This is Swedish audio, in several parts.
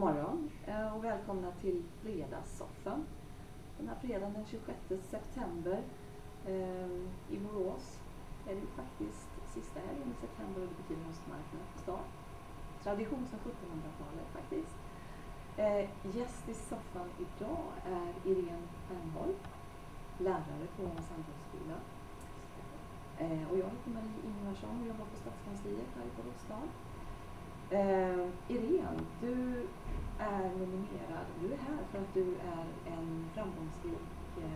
morgon och välkomna till Fredagssoffan. Den här fredagen den 26 september i Borås är det faktiskt sista helgen i september och det betyder höstmarknad på start. Tradition sedan 1700-talet faktiskt. Gäst i soffan idag är Irene Fernholm, lärare på Sandholmsskolan. Och jag heter Marie Ingvarsson och jobbar på Stadskansliet här i Borås stad. Irene, du är nominerad. Du är här för att du är en framgångsrik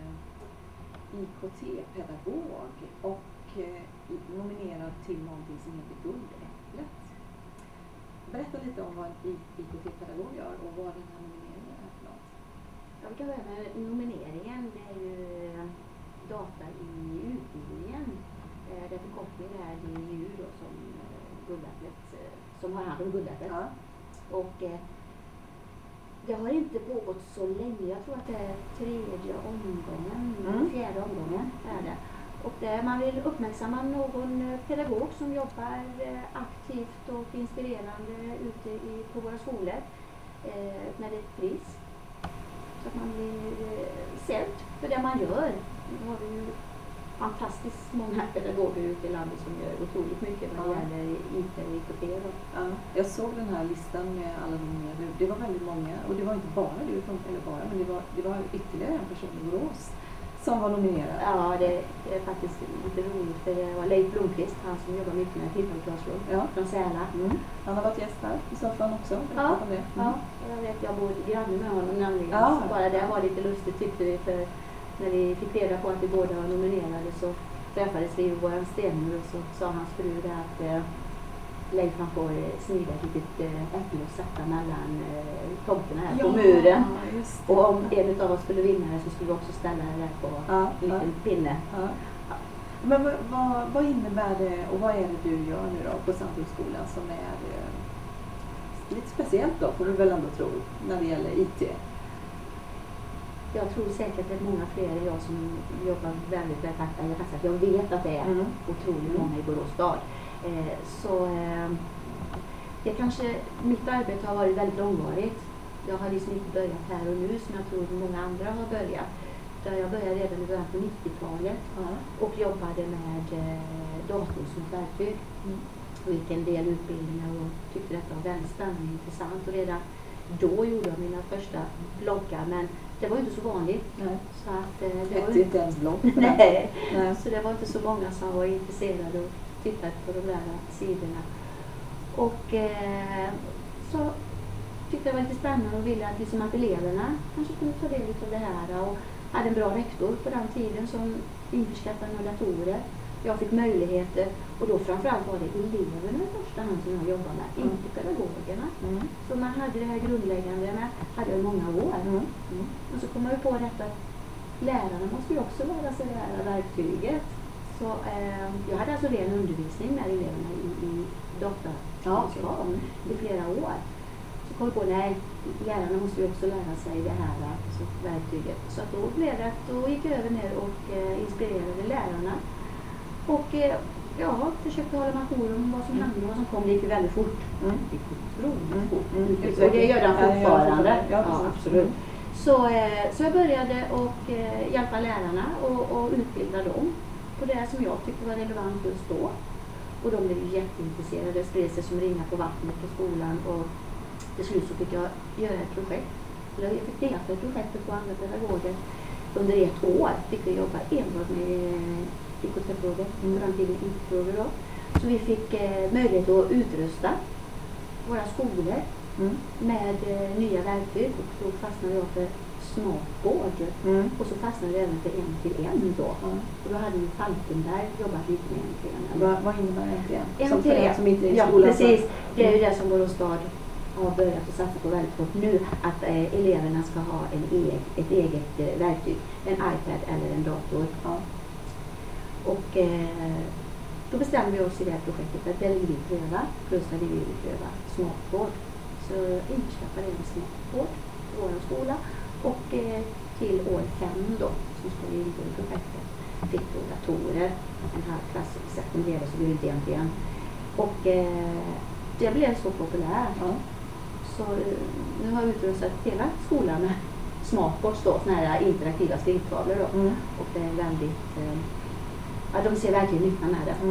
IKT-pedagog och nominerad till någonting som heter Guldäpplet. Berätta lite om vad en IKT-pedagog gör och vad den här nomineringen är för något. Jag kan börja med nomineringen. Det är ju data i utbildningen. Det förkortning är DIU då, som Guldäpplet, som har hand om Guldäpplet. Ja. Och det har inte pågått så länge. Jag tror att det är fjärde omgången är det. Och där man vill uppmärksamma någon pedagog som jobbar aktivt och inspirerande ute på våra skolor med ett pris. Så att man blir sedd för det man gör. Nu har vi ju fantastiskt många pedagoger ute i landet som gör otroligt mycket vad det gäller IT och IKT. Ja, jag såg den här listan med alla nominerade. Det var väldigt många och det var inte bara du, men det var ytterligare en person i Borås som var nominerad. Ja, det är faktiskt lite roligt för det var Leif Blomqvist, han som jobbar mycket med Tillfälligklassrum från Säla. Han har varit gäst här i soffan också. Ja, jag vet, jag bor granne med honom nämligen. Så bara det var lite lustigt tyckte vi, för när vi fick reda på att vi båda var nominerade så träffades vi i våran stenmur och så sa hans fru att Leif han får snida ett litet äpple och sätta mellan tomterna här på muren. Och om en av oss skulle vinna det så skulle vi också ställa det där på en liten pinne. Ja. Men vad innebär det och vad är det du gör nu då på Sandholmsskolan som är lite speciellt då, får vi väl ändå tro, när det gäller IT? Jag tror säkert att det är många fler än jag som jobbar väldigt aktivt. Jag vet att det är otroligt många i Borås stad. Det kanske, mitt arbete har varit väldigt långvarigt. Jag har liksom inte börjat här och nu som jag tror många andra har börjat. Jag började redan i början på 90-talet och jobbade med datorn som ett verktyg. Och gick en del utbildningar och tyckte detta var väldigt spännande och intressant. Och redan då gjorde jag mina första bloggar, men det var inte så vanligt. Nej. Så att, det var inte ens blogg. Nej. Så det var inte så många som var intresserade och tittade på de där sidorna. Och så tyckte jag var lite spännande och ville att, liksom, att eleverna kanske kunde ta del av det här. Och hade en bra rektor på den tiden som införskaffade några datorer. Jag fick möjligheter och då framförallt var det eleverna i första hand som jag jobbade med, inte pedagogerna. Så man hade det här grundläggande med, hade jag i många år. Och så kom jag ju på detta att lärarna måste ju också lära sig det här verktyget. Så jag hade alltså ren undervisning med eleverna i datakunskap i flera år. Så kom jag på, nej, lärarna måste ju också lära sig det här verktyget. Så att då gick jag över ner och inspirerade lärarna. Och försökte hålla mig på om vad som hände och vad som kom. Det gick ju väldigt fort. Det gick otroligt fort. Och det gör den fortfarande. Ja, absolut. Så jag började och hjälpa lärarna och utbilda dem på det som jag tyckte var relevant just då. Och de blev jätteintresserade. Det spred sig som ringar på vattnet på skolan. Och till slut så fick jag göra ett projekt. Jag fick delta i projektet på andra pedagoger. Under ett år fick jag jobba enbart med IKT-frågor, IT-frågor då. Så vi fick möjlighet att utrusta våra skolor med nya verktyg. Och då fastnade jag för smartboard. Och så fastnade jag även för 1-till-1 då. Och då hade ju Falkenberg jobbat lite med 1-till-1. Vad innebär 1-till-1? 1-till-1 som inte är i skolan. Ja, precis. Det är ju det som Borås stad har börjat att satsa på väldigt fort nu, att eleverna ska ha ett eget verktyg, en iPad eller en dator. Och då bestämde vi oss i det här projektet att det vill vi pröva, plus att vi vill pröva smartboard. Så införskaffade jag en smartboard till vår skola och till år 5 då, som ska vi ingå i projektet, fick då datorer, en halv klass och sekunderade så blev det inte igen. Och det blev så populärt Så nu har jag utrustat hela skolan med smartboards då, såna här interaktiva skrivtavlor då. Och det är väldigt, ja, de ser verkligen nyttan med det.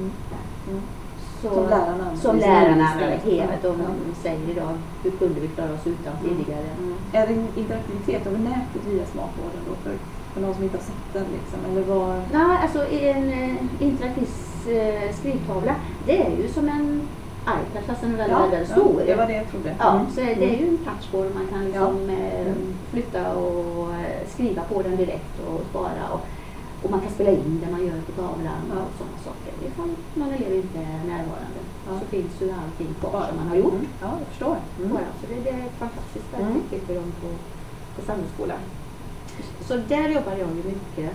Så, som lärarna hela de säger idag, hur kunde vi klara oss utan tidigare. Är det interaktivitet över nätet via smartboarden då för någon som inte har sett den liksom? Eller vad? Ja, alltså en interaktiv skrivtavla, det är ju som en iPad fast den är väldigt stor. Ja, det var det jag trodde. Ja, så det är ju en touchboard man kan liksom flytta och skriva på den direkt och spara. Och man kan spela in det man gör på tavlan och sådana saker. Ifall någon elev inte är närvarande så finns ju allting kvar som man har gjort. Ja, jag förstår. Så det är ett fantastiskt verktyg tycker de på Sandöskolan. Så där jobbar jag ju mycket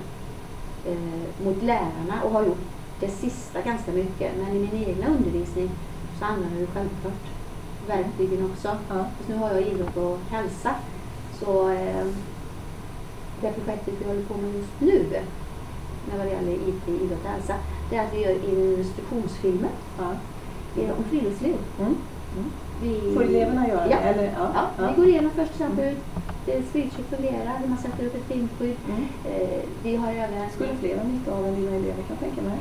mot lärarna och har gjort det sista ganska mycket. Men i min egna undervisning så använder jag självklart verktygen också. Fast nu har jag idrott och hälsa. Så det projektet vi håller på med just nu när det gäller IT, idrott och hälsa, det är att vi gör instruktionsfilmer om friluftsliv. Får eleverna göra det? Eller? Vi går igenom först exempel hur skrivskydd fungerar, hur man sätter upp ett filmskydd. Vi har även... Skulle fler ha nytta av än dina elever kan jag tänka mig?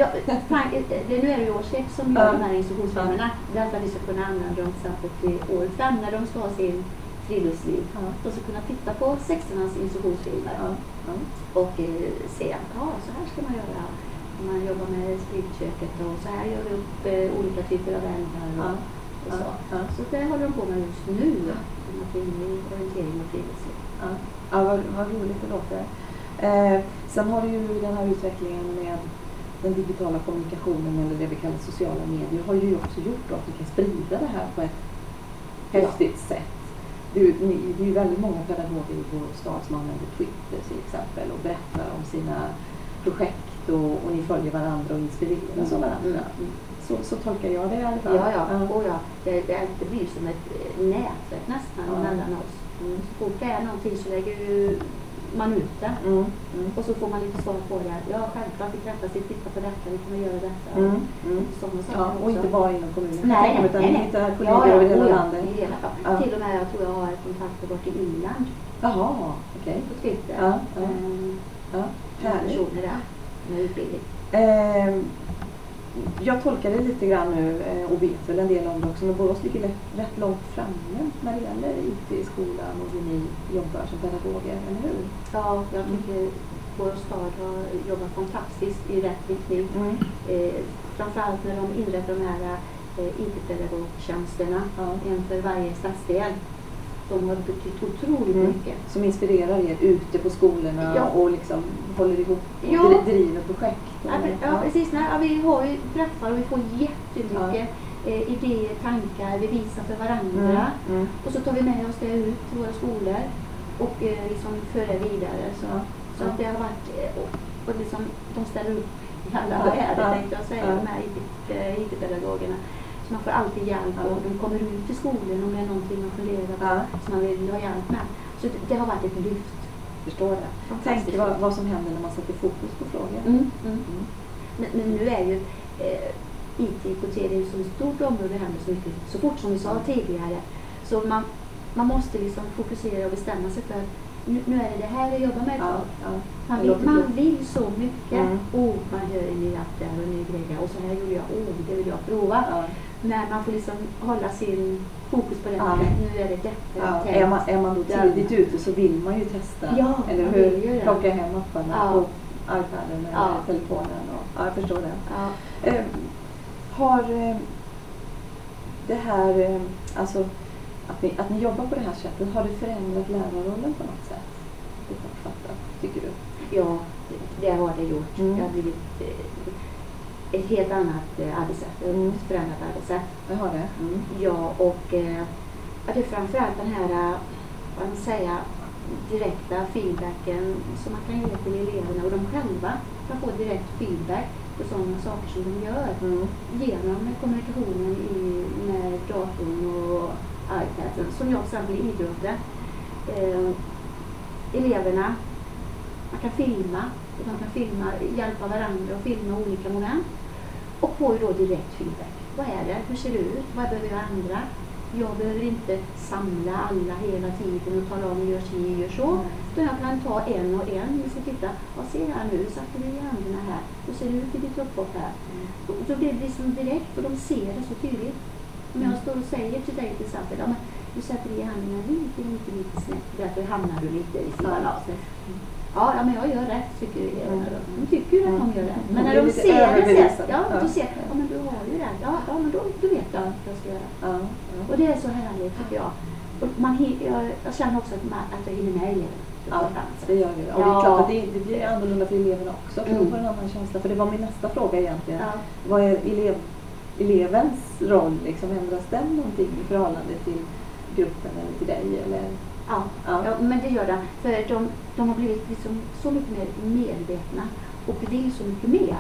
Nu är det ju år 6 som gör de här instruktionsfilmerna. Därför att vi ska kunna använda dem till exempel till år 5 när de ska ha sin friluftsliv. De ska kunna titta på 16ans instruktionsfilmer och se att så här ska man göra. Man jobbar med spritköket och så här gör vi upp olika typer av ämnen och så. Så det håller de på med just nu. Orientering och friluftsliv. Vad roligt det låter. Sen har du ju den här utvecklingen med den digitala kommunikationen eller det vi kallar sociala medier har ju också gjort att du kan sprida det här på ett häftigt sätt. Det är ju väldigt många pedagoger i vår stad som använder Twitter till exempel och berättar om sina projekt och ni följer varandra och inspireras av varandra. Så tolkar jag det i alla fall. Det blir som ett nätverk nästan mellan oss. Så fort det är någonting så lägger man ut det. Och så får man lite svar på det. Ja, självklart, vi träffas, vi tittar på detta, vi kommer göra detta. Och inte bara inom kommunen. Nej, utan inte kollegor över hela landet. Till och med, jag tror jag har kontakter bort i Irland. Jaha, okej. På Twitter. Personer där med utbildning. Jag tolkar det lite grann nu och vet väl en del om det också, men Borås ligger rätt långt framme när det gäller IT i skolan och hur ni jobbar som pedagoger, eller hur? Ja, jag tycker Borås stad har jobbat fantastiskt i rätt riktning. Framförallt när de inrättar de här IT-pedagogtjänsterna, en för varje stadsdel. De har betytt otroligt mycket. Som inspirerar er ute på skolorna och liksom håller ihop och driver projekt. Precis. Vi har ju träffar och vi får jättemycket idéer, tankar, vi visar för varandra. Och så tar vi med oss det ut till våra skolor och liksom för det vidare. Så att det har varit, och liksom, de ställer upp i alla väder tänkte jag säga, de här IT-pedagogerna. Så man får alltid hjälp och de kommer ut till skolan om det är någonting man funderar på som man vill ha hjälp med. Så det har varit ett lyft. Förstår det. Tänk vad som händer när man sätter fokus på frågor. Men nu är ju IT-kvotering som ett stort område, det händer så mycket. Så fort som vi sa tidigare. Så man måste liksom fokusera och bestämma sig för nu är det här jag jobbar med. Man vill så mycket. Man gör en ny app där och en ny grej och så här gjorde jag. Det vill jag prova. Men man får liksom hålla sin fokus på det. Nu är det detta. Är man då tidigt ute så vill man ju testa. Eller hur? Plocka hem apparna på iPaden eller telefonen. Jag förstår det. Har det här, alltså att ni jobbar på det här sättet, har det förändrat lärarrollen på något sätt? Det kortfattat, tycker du? Ja, det har det gjort. Det har blivit ett helt annat arbetssätt, ett förändrat arbetssätt. Jag har det. Ja, och det är framförallt den här, vad man säger, direkta feedbacken som man kan ge till eleverna och de själva kan få direkt feedback på sådana saker som de gör genom kommunikationen med datorn och iPaden. Som jag till exempel i idrotten. Eleverna, man kan filma, hjälpa varandra och filma olika moment och får ju då direkt feedback. Vad är det? Hur ser det ut? Vad behöver vi ändra? Jag behöver inte samla alla hela tiden och tala om gör si, gör så. Utan jag kan ta en och en och så titta, vad ser här nu, satte vi i händerna här, och ser det ut i ditt upphopp här. Och då blir det liksom direkt och de ser det så tydligt. Om jag står och säger till dig till exempel, ja, men du sätter i händerna lite snett, därför hamnar du lite i sidan av sig. Ja, men jag gör rätt, tycker eleverna då. De tycker ju att de gör rätt. Men när de ser det sen, då ser ja men du har ju rätt. Ja men då vet jag att jag ska göra. Och det är så härligt tycker jag. Och jag känner också att jag hinner med eleverna. Ja, det gör vi. Och det är klart att det blir annorlunda för eleverna också. För de får en annan känsla. För det var min nästa fråga egentligen. Vad är elevens roll? Liksom, ändras den någonting i förhållande till gruppen eller till dig? Eller? Ja, men det gör det. För de har blivit liksom så mycket mer medvetna och vill så mycket mer.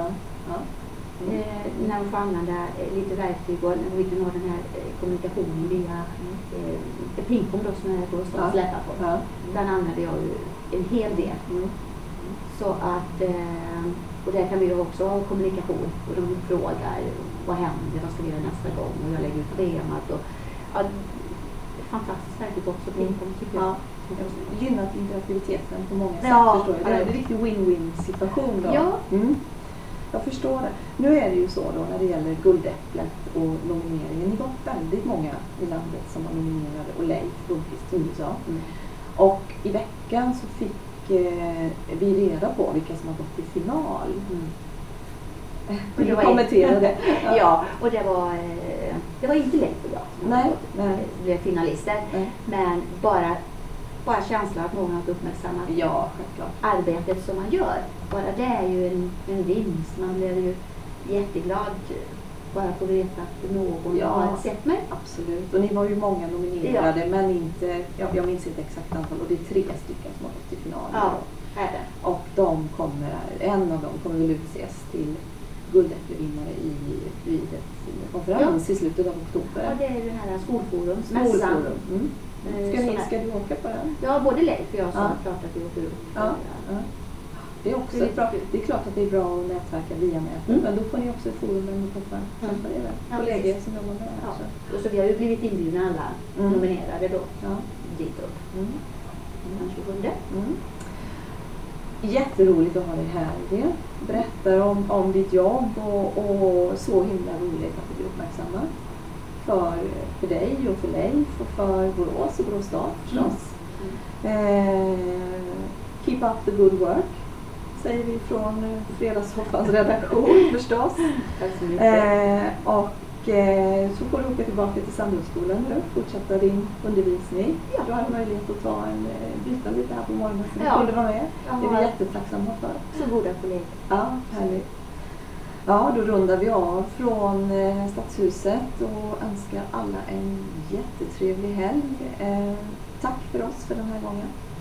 När de får använda lite verktyg och när vi kan ha den här kommunikationen via pingpong då, som är på att släppa på. Den använder jag ju en hel del. Så att, och där kan vi ju också ha kommunikation och de frågar vad händer, vad ska vi göra nästa gång, och jag lägger ut temat och fantastiskt verkligt också pingpong tycker jag. Gynnat interaktiviteten på många sätt, förstår jag. Det är en riktig win-win situation då. Ja. Jag förstår det. Nu är det ju så då när det gäller Guldäpplet och nomineringen. Ni var väldigt många i landet som var nominerade och Leif Blomqvist som du sa. Och i veckan så fick vi reda på vilka som har gått till final. Vill du kommentera det? Ja, och det var inte lätt för jag som blev finalister. Men bara känslan att någon har uppmärksammat arbetet som man gör. Bara det är ju en vinst. Man blir ju jätteglad bara på att veta att någon har sett mig. Absolut. Och ni var ju många nominerade men inte, jag minns inte exakt antal, och det är 3 stycken som har gått till final. Ja, är det. Och en av dem kommer väl utses till guldäpplevinnare vid ett konferens i slutet av oktober. Ja, det är ju den här Skolforum. Ska du åka på den? Ja, både Leif och jag sa klart att vi åker upp. Det är också bra. Det är klart att det är bra att nätverka via nätet, men då får ni också ett forum där ni får träffa er kollegor som jobbar med det. Och så vi har ju blivit inbjudna alla nominerade då dit upp. Den 27. Jätteroligt att ha dig här. Det berättar om ditt jobb och så himla roligt att du blir uppmärksammad för dig och för Leif och för Borås och Borås stad förstås. Keep up the good work, säger vi från Fredagssoffans redaktion förstås. Tack så mycket. Och så får du åka tillbaka till Sandhultsskolan nu, fortsätta din undervisning. Du har möjlighet att byta lite här på morgonen så du kunde vara med. Det är vi jättetacksamma för. Så goda kollegor. Ja, härligt. Ja, då rundar vi av från Stadshuset och önskar alla en jättetrevlig helg. Tack för oss för den här gången.